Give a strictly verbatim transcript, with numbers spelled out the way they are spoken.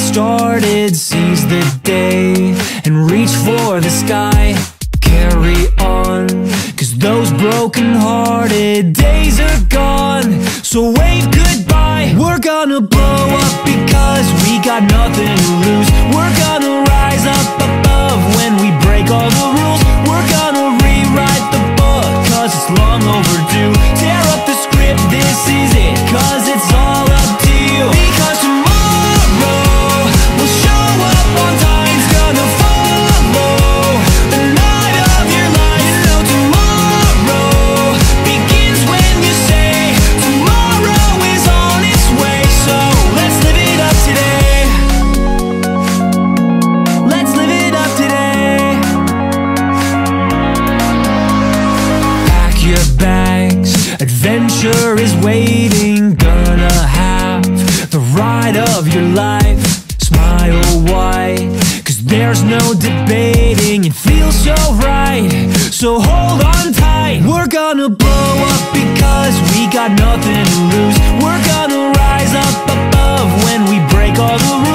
started, seize the day and reach for the sky. Carry on, cause those broken-hearted days are gone. So wave goodbye. We're gonna blow up because we got nothing to lose. We're gonna rise up above when we break all the rules. We're gonna rewrite the book cause it's long overdue. Tear up the script, this is it, cause it's all up to you. Because tomorrow we'll show up on time. It's gonna follow the night of your life. You know tomorrow begins when you say tomorrow is on its way. So let's live it up today. Let's live it up today. Pack your bags, adventure is waiting. Gonna have the ride of your life. Smile wide, cause there's no debating. It feels so right, so hold on tight. We're gonna blow up because we got nothing to lose. We're gonna rise up above when we break all the rules.